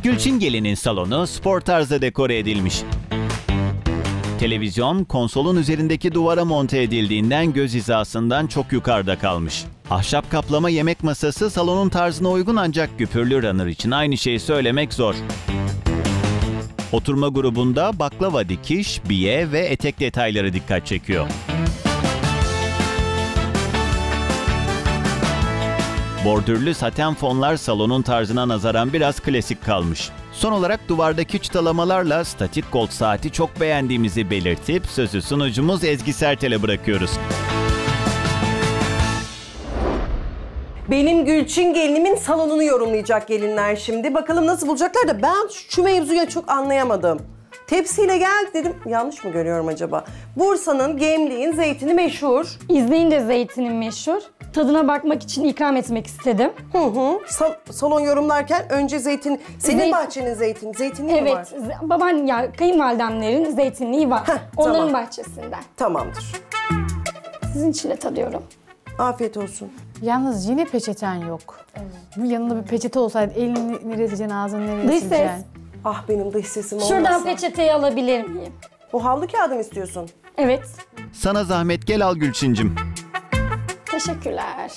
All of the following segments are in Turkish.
Gülçin Gelin'in salonu spor tarzda dekore edilmiş. Televizyon, konsolun üzerindeki duvara monte edildiğinden göz hizasından çok yukarıda kalmış. Ahşap kaplama yemek masası salonun tarzına uygun ancak güpürlü runner için aynı şeyi söylemek zor. Oturma grubunda baklava dikiş, biye ve etek detayları dikkat çekiyor. Bordürlü saten fonlar salonun tarzına nazaran biraz klasik kalmış. Son olarak duvardaki çıtalamalarla statik gold saati çok beğendiğimizi belirtip sözü sunucumuz Ezgi Sertel'e bırakıyoruz. Benim Gülçin gelinimin salonunu yorumlayacak gelinler şimdi. Bakalım nasıl bulacaklar da ben şu mevzuya çok anlayamadım. Tepsiyle geldi dedim. Yanlış mı görüyorum acaba? Bursa'nın, Gemliğin zeytini meşhur. İzleyin de zeytinin meşhur. Tadına bakmak için ikram etmek istedim. Salon yorumlarken önce zeytin, senin bahçenin zeytinliği mi var? Evet, baban ya kayınvalidemlerin zeytinliği var. Onların tamam. bahçesinden. Tamamdır. Sizin için de tadıyorum. Afiyet olsun. Yalnız yine peçeten yok. Bu yanında bir peçete olsaydı elini nereye sileceksin, ağzını nereye Dış sileceksin? ses. Ah benim dış sesim olmasa. Şuradan peçeteyi alabilir miyim? O havlu kağıdı mı istiyorsun? Evet. Sana zahmet gel al Gülçincim. Teşekkürler.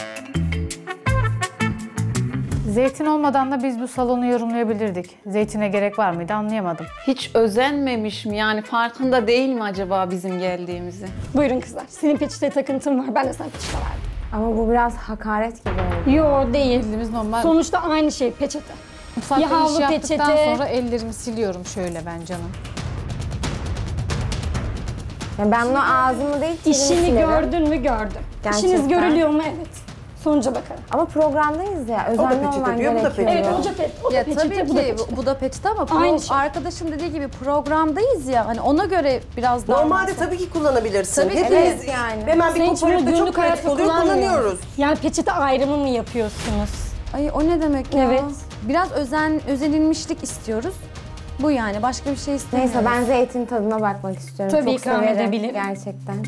Zeytin olmadan da biz bu salonu yorumlayabilirdik. Zeytine gerek var mıydı anlayamadım. Hiç özenmemiş mi? Yani farkında değil mi acaba bizim geldiğimizi? Buyurun kızlar. Senin peçeteye takıntın var. Ben de sana peçete verdim. Ama bu biraz hakaret gibi oldu. Yo değil. Elimiz normal. Sonuçta aynı şey peçete. Mutfakta Ya havlu, iş yaptıktan peçete. sonra ellerimi siliyorum şöyle ben canım. Yani ben bunu ağzımı değil telimi İşini silerim. gördün mü gördüm. Gerçekten. İşiniz görülüyor mu? Evet. Sonuca bakalım. Ama programdayız ya. Özenli peçete olman diyor, bu da gerekiyor. peçete. Evet o da Ya peçete, tabii bu da ki peçete. bu da peçete ama Aynı şey. arkadaşım dediği gibi programdayız ya. Hani ona göre biraz daha... Normalde tabii ki kullanabilirsin. Tabii ki. Hepimiz Evet yani. hemen bir Sen hiç bunu koparıp da çok günlük pratik hayatta oluyor, kullanıyoruz. Yani peçete ayrımı mı yapıyorsunuz? Ay o ne demek ya? Evet. Biraz özenilmişlik istiyoruz. Bu yani başka bir şey istemiyoruz. Neyse ben zeytin tadına bakmak istiyorum. Tabii Çok ikram severim edebilirim. gerçekten.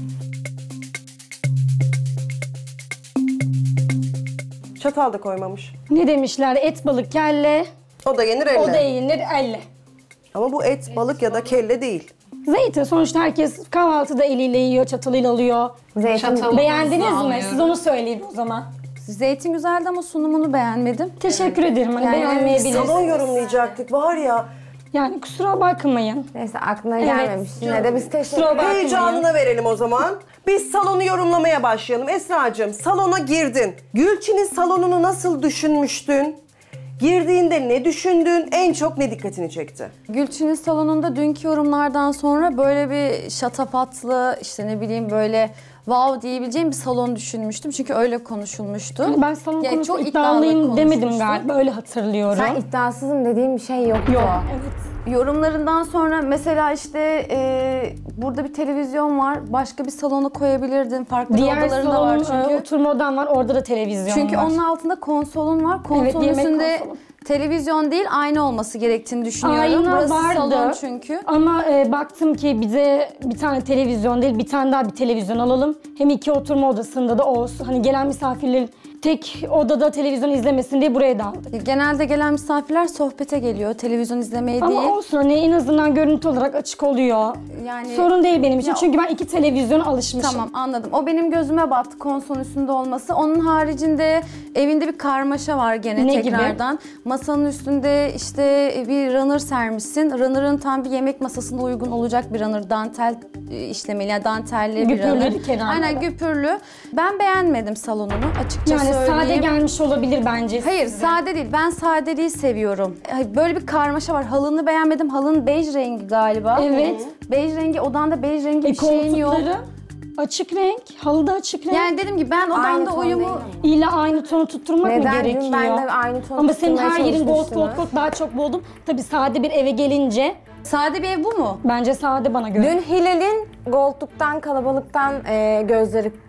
Çatal da koymamış. Ne demişler? Et, balık, kelle, O da yenir elle. o da yenir elle. Ama bu et, balık ya da kelle değil. Zeytin sonuçta herkes kahvaltıda eliyle yiyor, çatalıyla alıyor. Zeytin Beğendiniz mi? Siz onu söyleyin o zaman. Zeytin güzeldi ama sunumunu beğenmedim. Teşekkür ederim. Hani beğenmeyebilirsiniz. Salon yorumlayacaktık var ya. Yani kusura bakmayın. Neyse aklına Evet. gelmemiş. Yine de biz teşekkür Kusura bakmayın. Heyecanına verelim o zaman. Biz salonu yorumlamaya başlayalım. Esra'cığım salona girdin. Gülçin'in salonunu nasıl düşünmüştün? Girdiğinde ne düşündün? En çok ne dikkatini çekti? Gülçin'in salonunda dünkü yorumlardan sonra böyle bir şatafatlı, işte ne bileyim böyle wow diyebileceğim bir salon düşünmüştüm. Çünkü öyle konuşulmuştu. Ben salon Yani konusunda çok iddialıyım iddialı demedim konuşmuştu. galiba. Öyle hatırlıyorum. Sen iddiasızım dediğim bir şey yoktu. Yok. Evet. Yorumlarından sonra mesela işte burada bir televizyon var. Başka bir salona koyabilirdin. Farklı Diğer odalarında var salonun çünkü. oturma odam var. Orada da televizyon Çünkü var. onun altında konsolun var. Konsolun yemek üstünde konsolu. televizyon değil ayna olması gerektiğini düşünüyorum. Ayna Burası vardı. salon çünkü. Ama baktım ki bize bir tane televizyon değil, bir tane daha bir televizyon alalım. Hem iki oturma odasında da olsun. Hani gelen misafirlerin tek odada televizyon izlemesin diye buraya da aldık. Genelde gelen misafirler sohbete geliyor. Televizyon izlemeye Ama değil. olsun hani en azından görüntü olarak açık oluyor. Yani Sorun değil benim için Ya- çünkü ben iki televizyona alışmışım. Tamam anladım. O benim gözüme battı konsolun üstünde olması. Onun haricinde evinde bir karmaşa var gene Ne gibi? tekrardan. Masanın üstünde işte bir runner sermişsin. Runner'ın tam bir yemek masasında uygun olacak bir runner. Dantel işlemeli, yani dantelli bir Güpürlü runner. kenarları. Aynen güpürlü. Ben beğenmedim salonunu açıkça Yani söyleyeyim. sade gelmiş olabilir bence Hayır size. sade değil. Ben sadeliği seviyorum. Böyle bir karmaşa var. Halını beğenmedim. Halının bej rengi galiba. Evet. Bej rengi, odanda bej rengi bir şeyin yok. Koltukları açık renk, halı da açık renk. Yani dedim ki ben Aynı odamda ton uyumu... değil İlla aynı tonu tutturmak mı Neden? gerekiyor? Dün ben de aynı tonu Ama senin tutturmaya her yerin gold çalışmıştınız. gold gold daha çok buldum. Tabii sade bir eve gelince Sade bir ev bu mu? bence sade bana göre. Dün Hilal'in goldluktan, kalabalıktan gözleri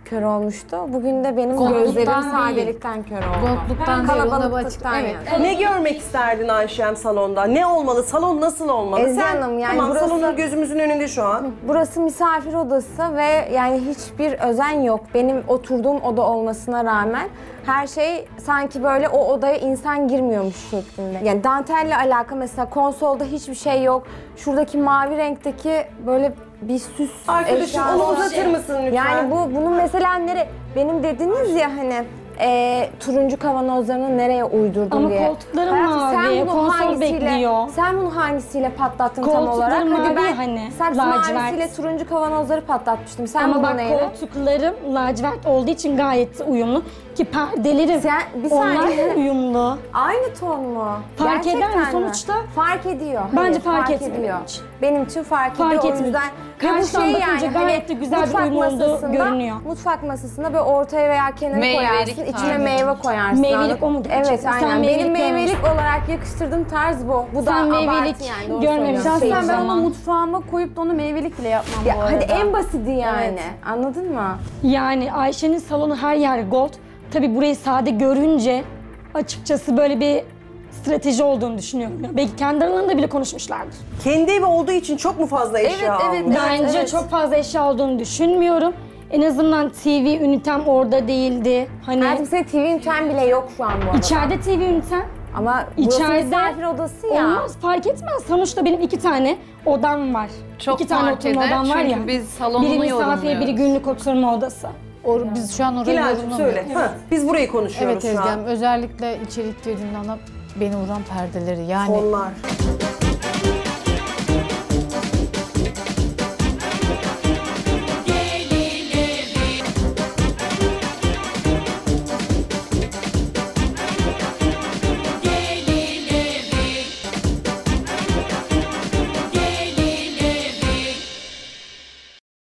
kör olmuştu. Bugün de benim Goldluktan gözlerim değil. sadelikten kör oldu. Goldluktan değil, ona bir Kalabalıktan, açıklama evet. yani. Ne görmek isterdin Ayşem salonda? Ne olmalı? Salon nasıl olmalı? Ezgi Hanım, yani tamam, burası- salonun gözümüzün önünde şu an. Burası misafir odası ve yani hiçbir özen yok. Benim oturduğum oda olmasına rağmen her şey sanki böyle o odaya insan girmiyormuş şeklinde. Yani dantelle alakalı mesela konsolda hiçbir şey yok. Şuradaki mavi renkteki böyle bir süs Arkadaşım eşyası onu var. uzatır mısın lütfen? Yani bunun mesela benim dediniz ya hani turuncu kavanozlarını nereye uydurdun Ama diye. koltuklarım Hayatım, mavi, konsol bekliyor. Sen bunu hangisiyle patlattın tam Koltuklarım olarak? mavi ben hani, saks lacivert. mavisiyle turuncu kavanozları patlatmıştım. Sen Ama bunu bak neyle? koltuklarım lacivert olduğu için gayet uyumlu. Ki perdelerim Sen bir onlar saniye. da uyumlu. Aynı ton mu? Fark eder mi? Gerçekten Sonuçta fark ediyor. bence Hayır, fark etmiyor ediyor. hiç. Benim için fark ediyor. Fark O etmiyor. yüzden Karşıdan bakınca gayet de güzel bir mutfak uyum olduğu masasında- görünüyor. Mutfak masasında böyle ortaya veya kenara Meyvelik koyarsın. İçine tarzı. meyve koyarsın. Meyvelik anladın? o mu gerçekten? Evet Sen aynen. meyvelik Benim meyvelik görmüşsün. olarak yakıştırdığım tarz bu. Bu da Sen abartı meyvelik yani. doğru görmemişsin. söylüyorsun. Şey Şahsen ben zaman. onu mutfağıma koyup da onu meyvelik bile yapmam Ya bu arada. hadi en basiti yani. Evet. Anladın mı? Yani Ayşe'nin salonu her yer gold. Tabii burayı sade görünce açıkçası böyle bir strateji olduğunu düşünüyorum. Ya belki kendi aralarında bile konuşmuşlardır. Kendi evi olduğu için çok mu fazla eşya evet, almış? Bence evet. çok fazla eşya olduğunu düşünmüyorum. En azından TV ünitem orada değildi. Hani Hayatım senin TV üniten bile yok şu an bu arada. içeride TV ünitem Ama burası İçeride misafir odası ya. olmaz, fark etmez. Sonuçta benim 2 tane odam var. Çok 2 tane fark oturma eder odam var çünkü ya. biz salonunu biri misafir, yorumluyoruz. biri günlük oturma odası. Biz şu an orayı Hilal'cim söyle. yorumlamıyoruz. Ha, biz burayı konuşuyoruz Evet şu Ezgi an. Hanım, özellikle içerik girdiğinde ana beni vuran perdeleri yani. Fonlar.